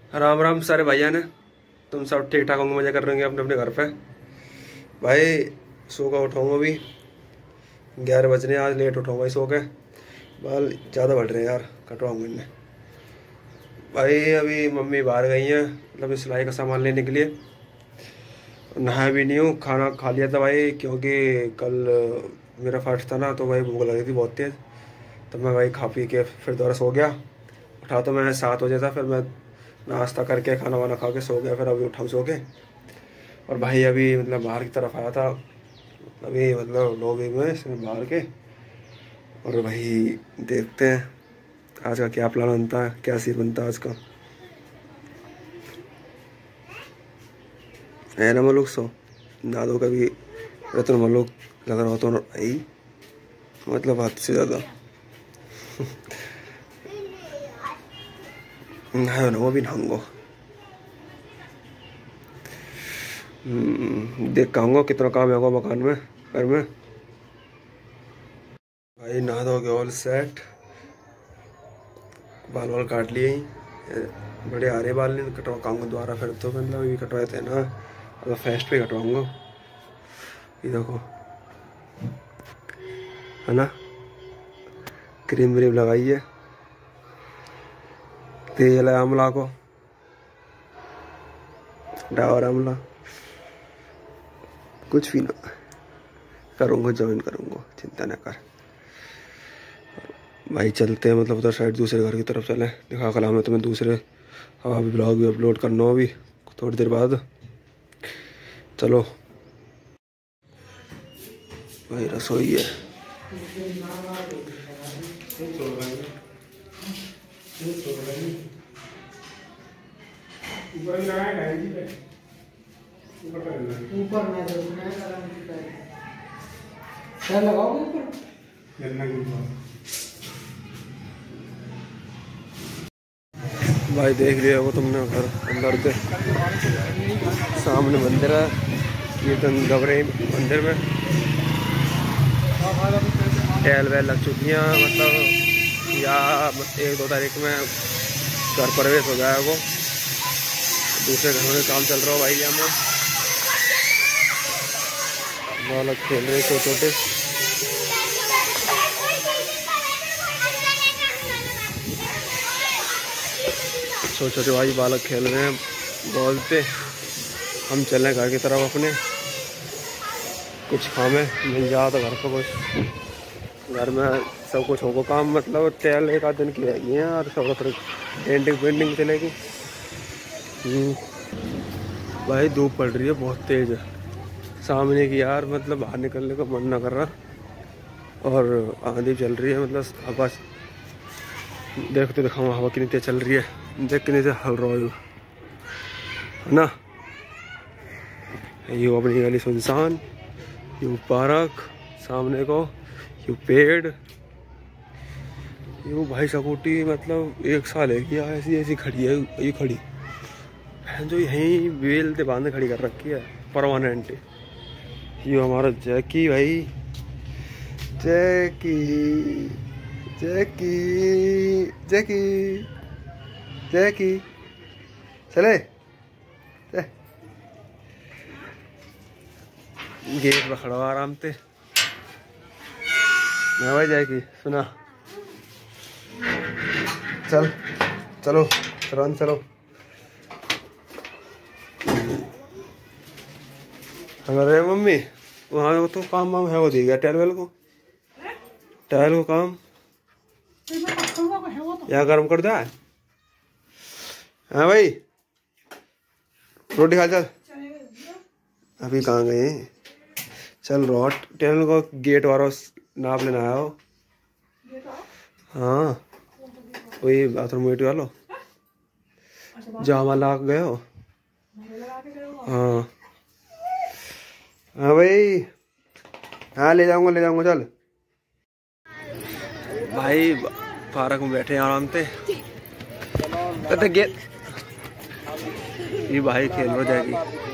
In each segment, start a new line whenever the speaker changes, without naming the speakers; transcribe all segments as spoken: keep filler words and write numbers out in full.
राम राम सारे भैया ने, तुम सब ठीक ठाक होंगे, मजे कर रहे होंगे अपने अपने घर पे। भाई सो का उठाऊंगा अभी, ग्यारह बज रहे हैं, आज लेट उठाऊंगा सो के। बाल ज़्यादा बढ़ रहे हैं यार, कटवाऊंगा इन्हें। भाई अभी मम्मी बाहर गई हैं, मतलब सिलाई का सामान लेने के लिए। नहाया भी नहीं हूँ, खाना खा लिया था भाई, क्योंकि कल मेरा फर्स्ट था ना, तो भाई भूख लगी थी बहुत तेज़। तो मैं भाई खा पी के फिर दोबारा सो गया। उठा तो मैं सात बजे था, फिर मैं नाश्ता करके खाना वाना खा के सो गया। फिर अभी उठा सो के, और भाई अभी मतलब बाहर की तरफ आया था, अभी मतलब लॉबी में इसमें बाहर के। और भाई देखते हैं आज का क्या प्लान बनता है, क्या सीन बनता है आज का। है ना मलुक सो ना दो कभी रतन मलुक लग रहा हो तो भाई, मतलब हद से ज़्यादा है ना वो भी नहाऊंगा। देख के आऊँगा कितना काम होगा मकान में, घर में। भाई नहा धो के ऑल सेट, बाल वाल काट लिए ही, बड़े आ रहे बाल, नहीं कटवा काऊंगा दोबारा फिर। तो मतलब अभी कटवाए थे ना, अब फेस्ट पे कटवाऊंगा। ये देखो है ना, क्रीम व्रीम लगाई है, तेल है आंवला को, डाबर आंवला, कुछ भी ना करूँगा, ज्वाइन करूँगा, चिंता ना कर भाई। चलते हैं मतलब उधर साइड दूसरे घर की तरफ चले, दिखा कल हमें तुम्हें दूसरे हवा भी ब्लॉग भी अपलोड करना हो अभी थोड़ी देर बाद। चलो भाई रसोई है,
ऊपर में क्या लगाओगे ऊपर?
भाई देख लिया वो तुमने घर अंदर के सामने मंदिर है, कीर्तन गवरे मंदिर में टहल वहल लग चुकी हैं। मतलब या एक दो तारीख में घर प्रवेश हो जाएगा वो, दूसरे घरों में काम चल रहा हो भाई। हमें बालक खेल रहे छोटे छोटे, छोटे छोटे भाई बालक खेल रहे हैं बॉल पे। हम चलें घर की तरफ अपने, कुछ खामे मिल जाए तो घर पर, कुछ घर में सब कुछ होगा काम। मतलब टेल एक आध दिन की रहेगी हैं और सब थोड़ी पेंटिंग पेंटिंग चलेगी। भाई धूप पड़ रही है बहुत तेज है सामने की यार, मतलब बाहर निकलने का मन ना कर रहा। और आंधी चल रही है, मतलब हवा देख तो दिखाऊँ हवा कितनी तेज चल रही है, देख कितनी तेज हल रहा है ना। यू अपनी गली सुनसान, यू पार्क सामने को, यू पेड़, यू भाई स्कूटी मतलब एक साल है क्या ऐसी ऐसी खड़ी है। ये खड़ी जो यहीं बेल से बांध खड़ी कर रखी है परमानेंट। ये हमारा जैकी भाई, जैकी जैकी जैकी जैकी चले गेट पर खड़ा हुआ आराम से। मैं भाई जैकी सुना, चल चलो चलो चलो। अरे मम्मी वहाँ तो काम वाम है वो दी गया टेलवेल को, टेल को काम या गर्म कर दे। हाँ भाई रोटी खा चल। अभी कहाँ गए, चल रोट टेल को गेट वाला नाप लेना आया हो। हाँ वही बाथरूम वेट वालो जामा लाग गए हो। हाँ हाँ भाई, हाँ ले जाऊंगा ले जाऊंगा चल। भाई पार्क में बैठे आराम से, गेट ये भाई खेल रहा जाएगी।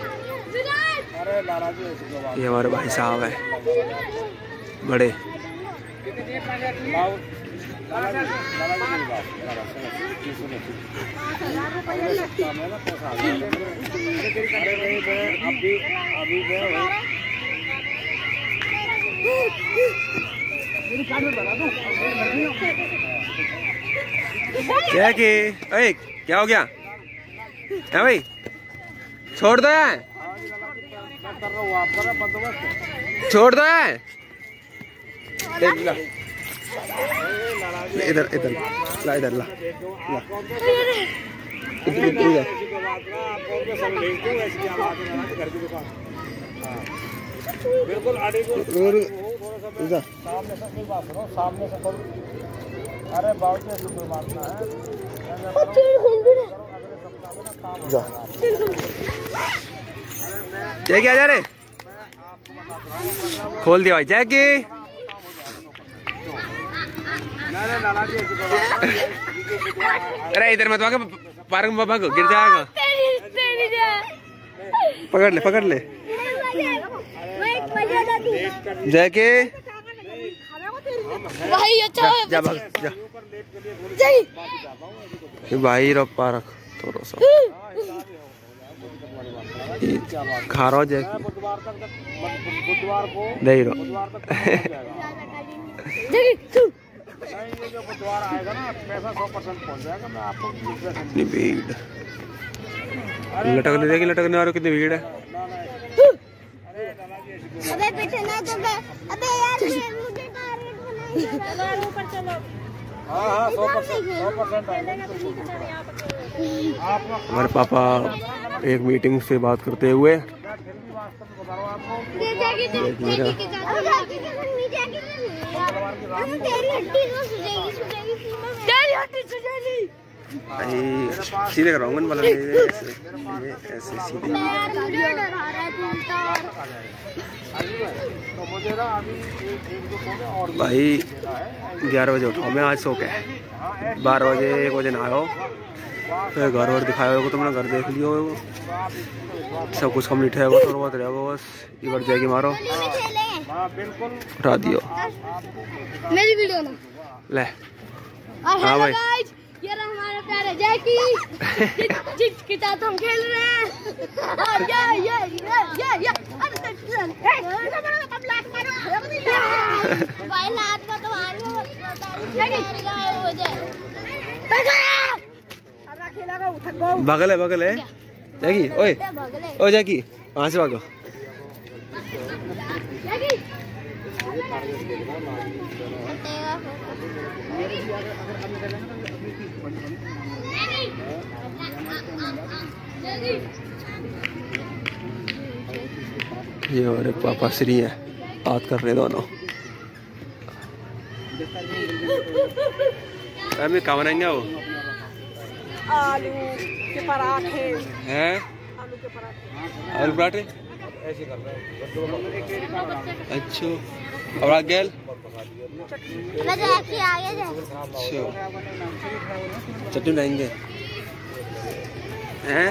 ये हमारे भाई साहब है बड़े, क्या कि अरे क्या हो गया है भाई? छोड़ दो यार, छोड़ दो यार। इधर इधर ला, इधर ला, ला। इधर इधर
बिल्कुल आड़ी को
इधर
सामने से एक बात सुनो, सामने से खोल। अरे बाबू जी कोई बात ना है,
जा जैकी आ जा रे, खोल दिया भाई जैकी। अरे इधर मत आके पार्क में भागो, गिर जाएगा। पकड़ ले पकड़ ले जैकी।
भाई अच्छा
जा भाग जा भाई। रो पार्क थोड़ा सा खा रहा जैकी।
बुधवार तक, बुधवार को
नहीं रो
बुधवार तक नहीं, ये जो बुधवार आएगा ना पैसा सौ परसेंट पहुंच जाएगा। मैं आपको
कितनी भीड़ लटकने देगी, लटकने वालों कितनी भीड़ है।
अबे पीछे ना तो अबे यार मुझे टारगेट बनाइए। ऊपर चलो।
हाँ हाँ सौ परसेंट सौ परसेंट
हमारे पापा एक मीटिंग से बात करते हुए सीधे कराऊंगा मतलब ऐसे ऐसे सीधे। भाई ग्यारह बजे उठाओ, मैं आज सो के बारह बजे एक बजे ना आयो, फिर घर वर दिखाया होगा, तुमने घर देख लियो होगा, सब कुछ कम्प्लीट है। थोड़ा बहुत रहेगा बस, एक बार जाएगी मारो उठा दियो
मेरी वीडियो ना
ले।
हाँ भाई ये रहा हमारा प्यारा जैकी जिसके साथ हम खेल रहे हैं। और ये ये ये ये ये भाई लात का तो मारो
बगल है बगल है जैकी। ओए ओ जैकी वहाँ से भागो। ये हमारे पापा श्री है, बात कर रहे दोनों। अरे क्या बनाएंगे वो?
आलू के पराठे
हैं?
आलू के पराठे
आलू पराठे
ऐसे कर रहे हैं।
अच्छा और आगे अच्छा चटनी बनाएंगे हैं?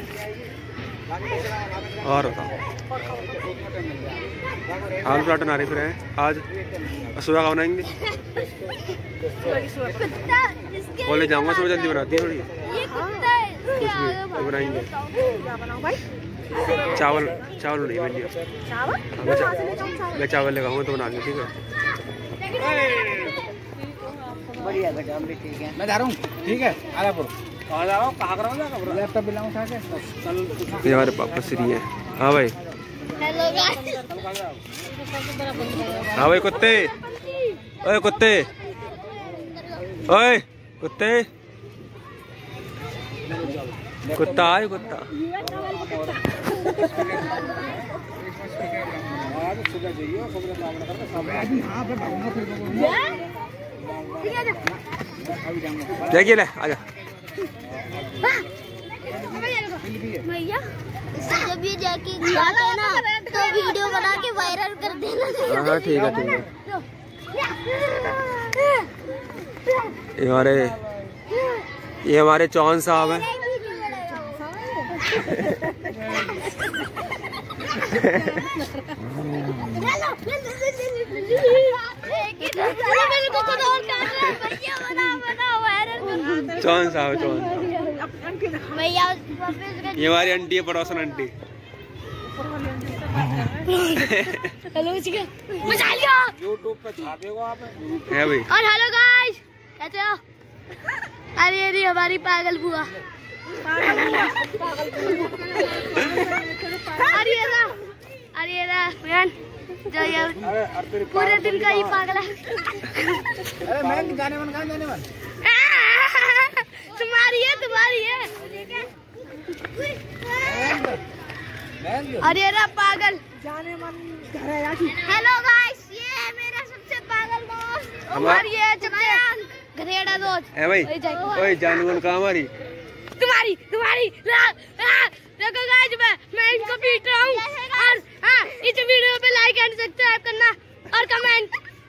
और बताओ आलू पराठा नारी फिर हैं आज सुबह का बनाएंगे। कॉलेज जाऊंगा सुबह जल्दी बनाती है थोड़ी कुछ भी बनाएंगे। चावल चावल नहीं बन गया, मैं चावल लगाऊंगा तो बना लूँ। ठीक है
बढ़िया था काम भी ठीक है। मैं जा रहा हूँ। ठीक है आलापुर कहाँ जा रहा हूँ? कहाँ कर रहा हूँ? लैपटॉप भी लाऊं उठा के कल।
ये हमारे पापा श्री है। हाँ भाई हाँ भाई कुत्ते, ओए कुत्ते, ओए कुत्ते, कुत्ता आए कुत्ता। देखिए ले आजा।
भैया जब ये जैकी जाता है ना तो वीडियो बना के वायरल कर देना।
हाँ ठीक है ठीक है। ये हमारे ये हमारे चौहान साहब हैं। चौन साहब चौन
भैया
ये हमारी आंटी है, पड़ोसन आंटी।
हेलो मजा लिया
यूट्यूब पे छा देगा आप
है भाई।
और हेलो गाइस कैसे हो? अरे ये हमारी पागल बुआ। अरे ये ना अरे ये ना बहन जो यार पूरे दिन का ही पागल है।
अरे मैं जाने मन कहाँ जाने मन
तुम्हारी है तुम्हारी है। अरे ना पागल
जाने मन घर है यार।
हेलो गाइस ये है मेरा सबसे पागल दोस्त और ये सबसे घरेड़ा दोस्त
है भाई। ओए जानवर कहाँ हमारी?
तुम्हारी तुम्हारी देखो गाइस मैं मैं इनको पीट रहा हूँ। और हाँ इस वीडियो पे लाइक एंड सब्सक्राइब करना और कमेंट।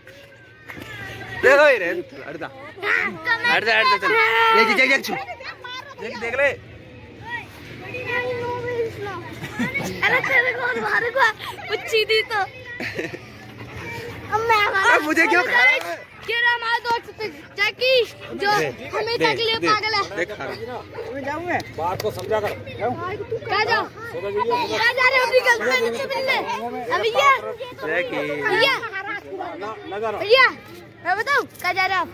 देखो रे हटदा हटदा हटदा चल देख देख देख देख देख ले।
अरे तेरे को मारे को पुच्छी दी तो अब मैं
मुझे क्यों खा रहा है?
ये हमारा दोस्त जैकी जो हमेशा के लिए पागल है।
देख खा रहा
मैं जाऊँगा
बात को समझा कर।
कहाँ जाओ कहाँ जा रहे हो अपनी गर्लफ्रेंड से मिलने? भैया
जैकी
भैया भैया मैं बताऊँ कहाँ जा रहे हो आप?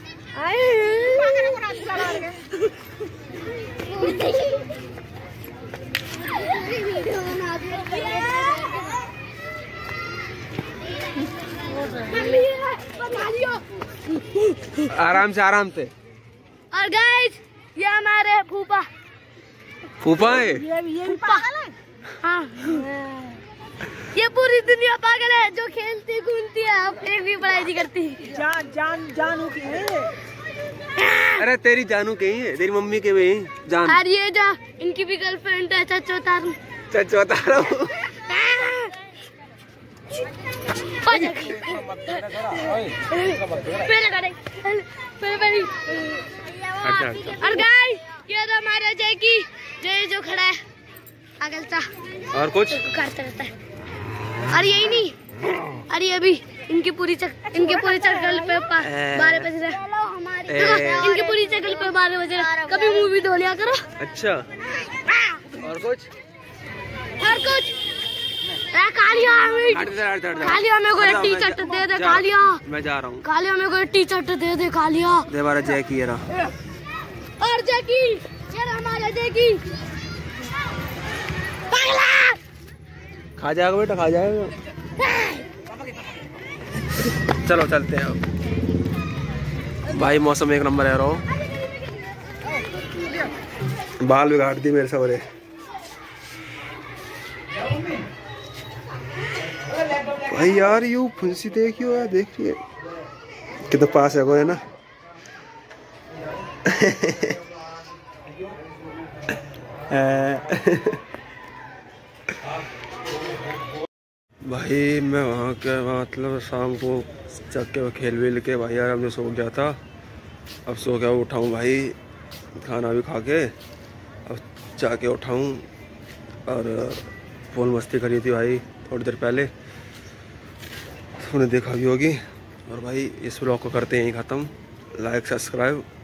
आराम से आराम से।
और गाइस ये हमारे फूफा
फूफा है।
ये ये भी पागल है।
हाँ ये पूरी दुनिया पागल है जो खेलती घूमती है अब एक भी पढ़ाई नहीं करती।
जान जान जानू की है।
अरे तेरी जानू कहीं है? तेरी मम्मी के भी जान।
और ये जो इनकी भी गर्लफ्रेंड है चचो तारू
चचो बता रहा हूँ।
और गाइस ये तो हमारा जैकी जय जो खड़ा है पागल सा
और कुछ
करता रहता है। और यही नहीं अरे अभी इनकी पूरी चक, इनकी पूरी चक्कर पे बारह बज रहे देखो इनकी पूरी चक्कर पे बारह बज रहे। कभी मूवी धो लिया करो।
अच्छा और कुछ
और कुछ कालिया कालिया मेरे को टी शर्ट दे दे कालिया।
मैं जा रहा हूँ।
कालिया मेरे को टी शर्ट दे दे कालिया।
दे बारा जैकी ये रहा।
और जैकी ये हमारा जैकी पागला
खा जाएगा बेटा खा जाएगा। चलो चलते हैं अब। भाई मौसम एक नंबर है। रहो बाल बिगाड़ दी मेरे सवरे। भाई यार यू फुंसी देखियो यार देखिए कितना पास है को है ना। भाई मैं वहाँ के मतलब शाम को चक के खेल वेल के भाई यार अब सो गया था। अब सो गया उठाऊँ भाई खाना भी खा के अब जाके उठाऊँ। और फुल मस्ती करी थी भाई थोड़ी देर पहले उन्हें देखा भी होगी। और भाई इस ब्लॉग को करते हैं यहीं ख़त्म। Like subscribe